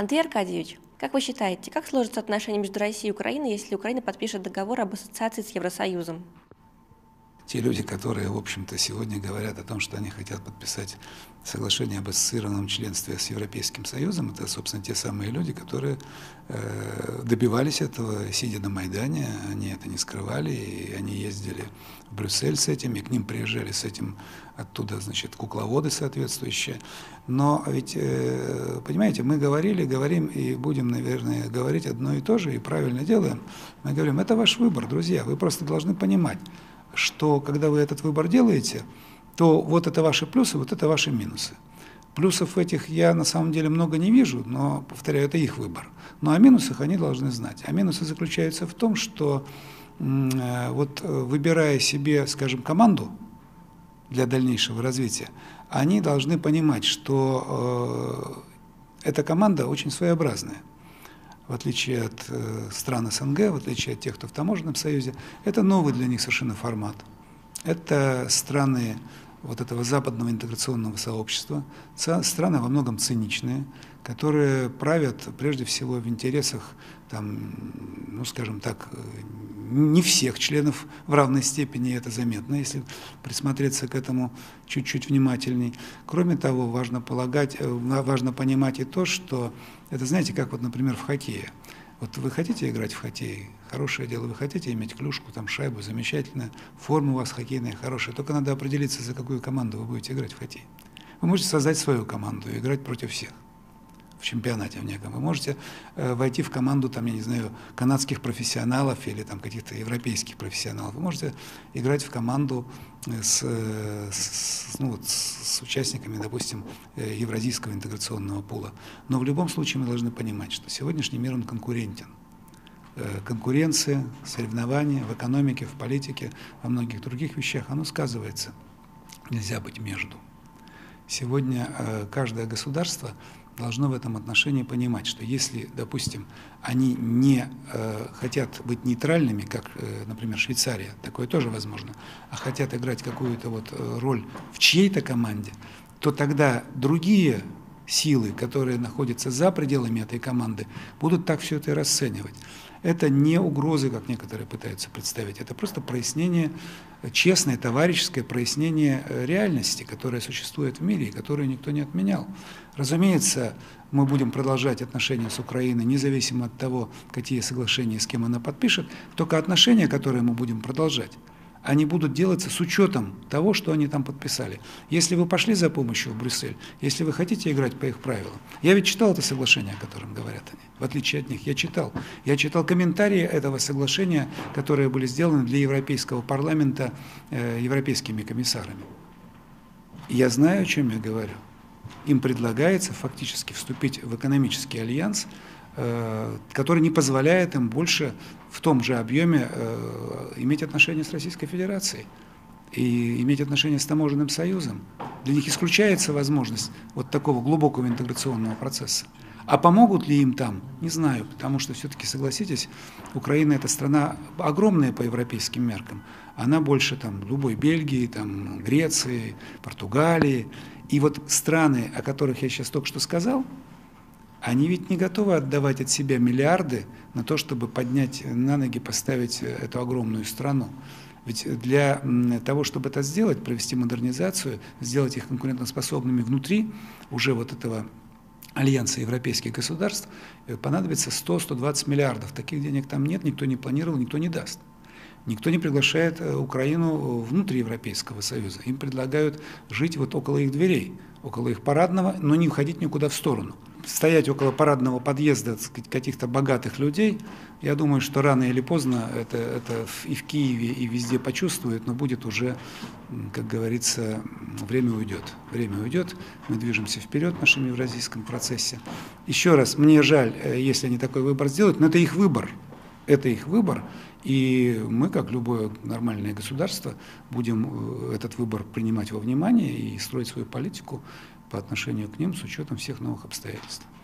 Андрей Аркадьевич, как вы считаете, как сложатся отношения между Россией и Украиной, если Украина подпишет договор об ассоциации с Евросоюзом? Те люди, которые, в общем-то, сегодня говорят о том, что они хотят подписать соглашение об ассоциированном членстве с Европейским Союзом, это, собственно, те самые люди, которые добивались этого, сидя на Майдане, они это не скрывали, и они ездили в Брюссель с этим, и к ним приезжали с этим оттуда, значит, кукловоды соответствующие. Но ведь, понимаете, мы говорим и будем, наверное, говорить одно и то же, и правильно делаем. Мы говорим, это ваш выбор, друзья, вы просто должны понимать, что когда вы этот выбор делаете, то вот это ваши плюсы, вот это ваши минусы. Плюсов этих я на самом деле много не вижу, но, повторяю, это их выбор. Но о минусах они должны знать. А минусы заключаются в том, что вот выбирая себе, скажем, команду для дальнейшего развития, они должны понимать, что эта команда очень своеобразная. В отличие от стран СНГ, в отличие от тех, кто в таможенном союзе, это новый для них совершенно формат. Это страны вот этого западного интеграционного сообщества, страны во многом циничные, которые правят прежде всего в интересах, там, ну, скажем так, не всех членов в равной степени, это заметно, если присмотреться к этому чуть-чуть внимательней. Кроме того, важно понимать и то, что это, знаете, как вот, например, в хоккее. Вот вы хотите играть в хоккей, хорошее дело, вы хотите иметь клюшку, там, шайбу, замечательно, форма у вас хоккейная хорошая, только надо определиться, за какую команду вы будете играть в хоккей. Вы можете создать свою команду и играть против всех в чемпионате в неком. Вы можете войти в команду, там, я не знаю, канадских профессионалов или там каких-то европейских профессионалов. Вы можете играть в команду с участниками, допустим, евразийского интеграционного пула. Но в любом случае мы должны понимать, что сегодняшний мир, он конкурентен. Конкуренция, соревнования в экономике, в политике, во многих других вещах, оно сказывается. Нельзя быть между. Сегодня каждое государство должно в этом отношении понимать, что если, допустим, они не хотят быть нейтральными, как, например, Швейцария, такое тоже возможно, а хотят играть какую-то вот роль в чьей-то команде, то тогда другие силы, которые находятся за пределами этой команды, будут так все это и расценивать. Это не угрозы, как некоторые пытаются представить, это просто прояснение, честное, товарищеское прояснение реальности, которая существует в мире и которую никто не отменял. Разумеется, мы будем продолжать отношения с Украиной, независимо от того, какие соглашения с кем она подпишет, только отношения, которые мы будем продолжать, они будут делаться с учетом того, что они там подписали. Если вы пошли за помощью в Брюссель, если вы хотите играть по их правилам, я ведь читал это соглашение, о котором говорят они, в отличие от них, я читал комментарии этого соглашения, которые были сделаны для Европейского парламента европейскими комиссарами. И я знаю, о чем я говорю. Им предлагается фактически вступить в экономический альянс, который не позволяет им больше в том же объеме иметь отношения с Российской Федерацией и иметь отношения с таможенным союзом. Для них исключается возможность вот такого глубокого интеграционного процесса. А помогут ли им там, не знаю, потому что все-таки, согласитесь, Украина – это страна огромная по европейским меркам. Она больше там любой Бельгии, там, Греции, Португалии. И вот страны, о которых я сейчас только что сказал, они ведь не готовы отдавать от себя миллиарды на то, чтобы поднять на ноги, поставить эту огромную страну. Ведь для того, чтобы это сделать, провести модернизацию, сделать их конкурентоспособными внутри уже вот этого альянса европейских государств, понадобится 100-120 миллиардов. Таких денег там нет, никто не планировал, никто не даст. Никто не приглашает Украину внутрь Европейского Союза. Им предлагают жить вот около их дверей, около их парадного, но не уходить никуда в сторону. Стоять около парадного подъезда, так сказать, каких-то богатых людей, я думаю, что рано или поздно это и в Киеве, и везде почувствуют, но будет уже, как говорится, время уйдет. Время уйдет, мы движемся вперед в нашем евразийском процессе. Еще раз, мне жаль, если они такой выбор сделают, но это их выбор. Это их выбор, и мы, как любое нормальное государство, будем этот выбор принимать во внимание и строить свою политику по отношению к ним с учетом всех новых обстоятельств.